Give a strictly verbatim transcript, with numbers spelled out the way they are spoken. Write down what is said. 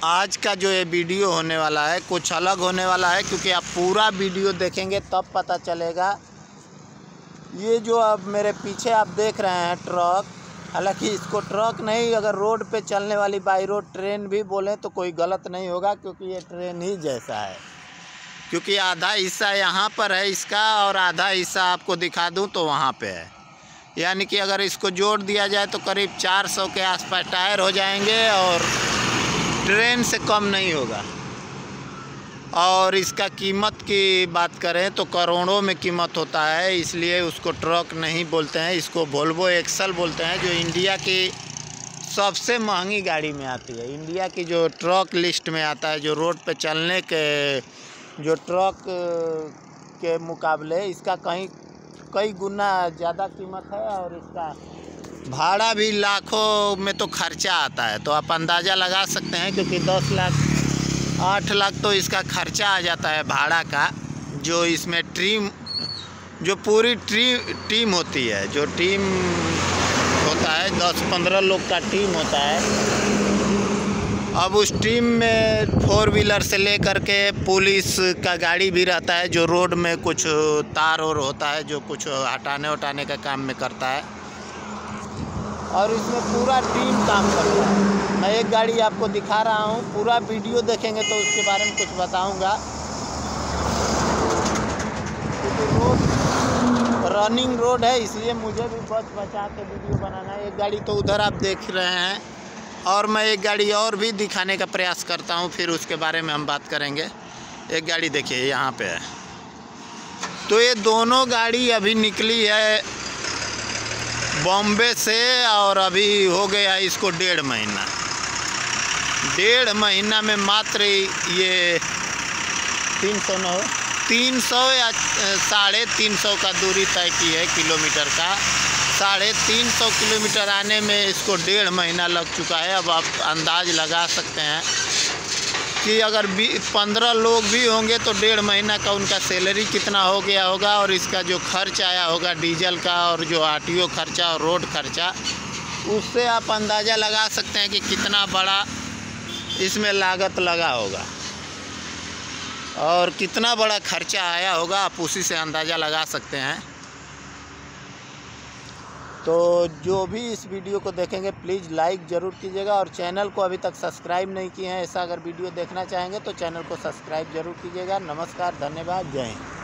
आज का जो ये वीडियो होने वाला है कुछ अलग होने वाला है, क्योंकि आप पूरा वीडियो देखेंगे तब पता चलेगा। ये जो अब मेरे पीछे आप देख रहे हैं ट्रक, हालांकि इसको ट्रक नहीं, अगर रोड पे चलने वाली बाई रोड ट्रेन भी बोलें तो कोई गलत नहीं होगा, क्योंकि ये ट्रेन ही जैसा है। क्योंकि आधा हिस्सा यहाँ पर है इसका और आधा हिस्सा आपको दिखा दूँ तो वहाँ पे है। यानी कि अगर इसको जोड़ दिया जाए तो करीब चार सौ के आसपास टायर हो जाएंगे और ट्रेन से कम नहीं होगा। और इसका कीमत की बात करें तो करोड़ों में कीमत होता है, इसलिए उसको ट्रक नहीं बोलते हैं, इसको वोल्वो एक्सल बोलते हैं, जो इंडिया की सबसे महंगी गाड़ी में आती है। इंडिया की जो ट्रक लिस्ट में आता है, जो रोड पे चलने के जो ट्रक के मुकाबले इसका कहीं कई गुना ज़्यादा कीमत है और इसका भाड़ा भी लाखों में तो खर्चा आता है। तो आप अंदाज़ा लगा सकते हैं, क्योंकि दस लाख आठ लाख तो इसका खर्चा आ जाता है भाड़ा का। जो इसमें टीम जो पूरी टी, टीम होती है, जो टीम होता है दस पंद्रह लोग का टीम होता है। अब उस टीम में फोर व्हीलर से लेकर के पुलिस का गाड़ी भी रहता है, जो रोड में कुछ तार और होता है, जो कुछ हटाने उठाने का काम में करता है। और इसमें पूरा टीम काम करता है। मैं एक गाड़ी आपको दिखा रहा हूँ, पूरा वीडियो देखेंगे तो उसके बारे में कुछ बताऊँगा। क्योंकि रोड रनिंग रोड है, इसलिए मुझे भी बच बचा के वीडियो बनाना है। एक गाड़ी तो उधर आप देख रहे हैं और मैं एक गाड़ी और भी दिखाने का प्रयास करता हूँ, फिर उसके बारे में हम बात करेंगे। एक गाड़ी देखिए यहाँ पे है। तो ये दोनों गाड़ी अभी निकली है बॉम्बे से और अभी हो गया इसको डेढ़ महीना। डेढ़ महीना में मात्र ये तीन सौ नौ तीन सौ या साढ़े तीन सौ का दूरी तय की है किलोमीटर का। साढ़े तीन सौ किलोमीटर आने में इसको डेढ़ महीना लग चुका है। अब आप अंदाज लगा सकते हैं कि अगर पंद्रह लोग भी होंगे तो डेढ़ महीना का उनका सैलरी कितना हो गया होगा, और इसका जो खर्च आया होगा डीजल का और जो आरटीओ खर्चा और रोड खर्चा, उससे आप अंदाज़ा लगा सकते हैं कि कितना बड़ा इसमें लागत लगा होगा और कितना बड़ा खर्चा आया होगा। आप उसी से अंदाज़ा लगा सकते हैं। तो जो भी इस वीडियो को देखेंगे प्लीज़ लाइक ज़रूर कीजिएगा, और चैनल को अभी तक सब्सक्राइब नहीं किए हैं, ऐसा अगर वीडियो देखना चाहेंगे तो चैनल को सब्सक्राइब ज़रूर कीजिएगा। नमस्कार, धन्यवाद, जय हिंद।